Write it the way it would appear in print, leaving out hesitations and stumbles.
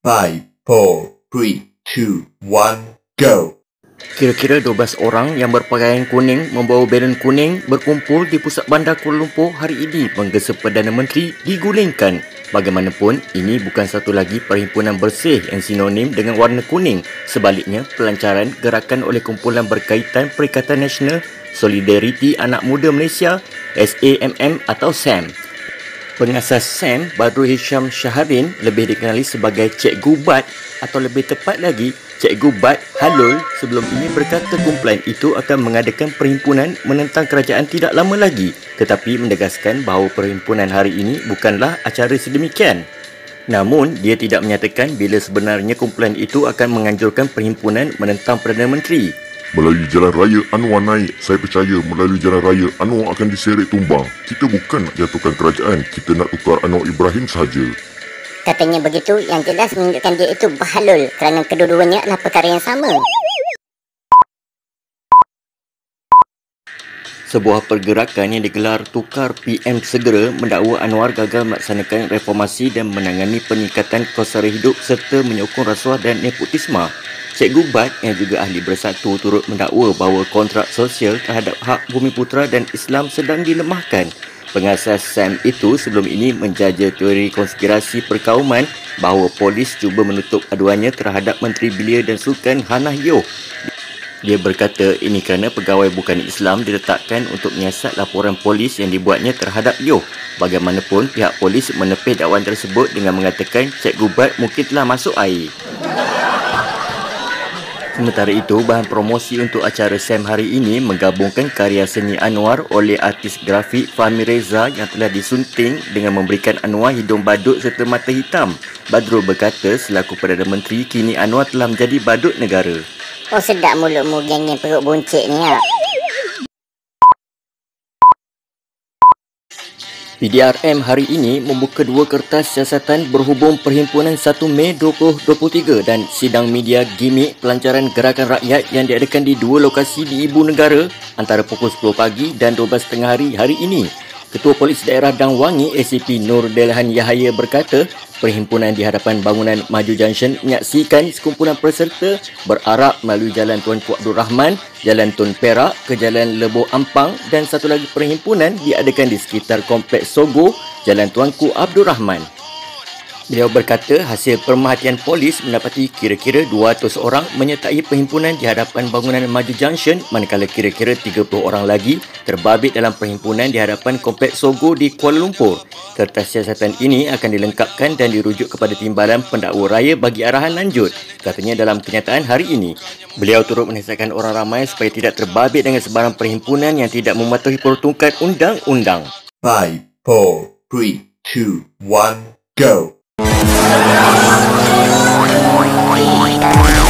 5, 4, 3, 2, 1, go! Kira-kira 12 orang yang berpakaian kuning membawa belen kuning berkumpul di pusat bandar Kuala Lumpur hari ini menggesa Perdana Menteri digulingkan. Bagaimanapun, ini bukan satu lagi perhimpunan bersih yang sinonim dengan warna kuning. Sebaliknya, pelancaran gerakan oleh kumpulan berkaitan Perikatan Nasional Solidariti Anak Muda Malaysia SAMM atau SAM. Pengasas SAM, Badrul Hisham Syaharin, lebih dikenali sebagai Cikgu Bad atau lebih tepat lagi, Cikgu Bad Halul sebelum ini berkata kumpulan itu akan mengadakan perhimpunan menentang kerajaan tidak lama lagi, tetapi menegaskan bahawa perhimpunan hari ini bukanlah acara sedemikian. Namun, dia tidak menyatakan bila sebenarnya kumpulan itu akan menganjurkan perhimpunan menentang Perdana Menteri. Melalui jalan raya Anwar naik, saya percaya melalui jalan raya Anwar akan diseret tumbang. Kita bukan nak jatuhkan kerajaan, kita nak tukar Anwar Ibrahim sahaja. Katanya begitu, yang jelas menunjukkan dia itu bahalul kerana kedua-duanya adalah perkara yang sama. Sebuah pergerakan yang digelar Tukar PM Segera mendakwa Anwar gagal melaksanakan reformasi dan menangani peningkatan kos sara hidup serta menyokong rasuah dan nepotisme. Cikgu Bad yang juga ahli bersatu turut mendakwa bahawa kontrak sosial terhadap hak bumi putera dan Islam sedang dilemahkan. Pengasas SAM itu sebelum ini menjaja teori konspirasi perkauman bahawa polis cuba menutup aduannya terhadap Menteri Belia dan Sukan Hannah Yeoh. Dia berkata ini kerana pegawai bukan Islam diletakkan untuk menyiasat laporan polis yang dibuatnya terhadap Yeoh. Bagaimanapun, pihak polis menepis dakwaan tersebut dengan mengatakan Cikgu Bad mungkin telah masuk air. Sementara itu, bahan promosi untuk acara SAM hari ini menggabungkan karya seni Anwar oleh artis grafik Fahmi Reza yang telah disunting dengan memberikan Anwar hidung badut serta mata hitam. Badrul berkata selaku Perdana Menteri, kini Anwar telah menjadi badut negara. Oh, sedap mulutmu geng-geng perut buncit ni ya. PDRM hari ini membuka dua kertas siasatan berhubung Perhimpunan 1 Mei 2023 dan sidang media gimik pelancaran gerakan rakyat yang diadakan di dua lokasi di Ibu Negara antara pukul 10 pagi dan 12.30 hari ini. Ketua Polis Daerah Dang Wangi ACP Nur Delhan Yahaya berkata, perhimpunan di hadapan bangunan Maju Junction menyaksikan sekumpulan peserta berarak melalui Jalan Tuanku Abdul Rahman, Jalan Tun Perak ke Jalan Lebo Ampang dan satu lagi perhimpunan diadakan di sekitar Kompleks Sogo, Jalan Tuanku Abdul Rahman. Beliau berkata hasil pemerhatian polis mendapati kira-kira 200 orang menyertai perhimpunan di hadapan bangunan Maju Junction manakala kira-kira 30 orang lagi terbabit dalam perhimpunan di hadapan Kompleks Sogo di Kuala Lumpur. Kertas siasatan ini akan dilengkapkan dan dirujuk kepada Timbalan Pendakwa Raya bagi arahan lanjut, katanya dalam kenyataan hari ini. Beliau turut menasihatkan orang ramai supaya tidak terbabit dengan sebarang perhimpunan yang tidak mematuhi peruntukan undang-undang. 5, 4, 3, 2, 1, go!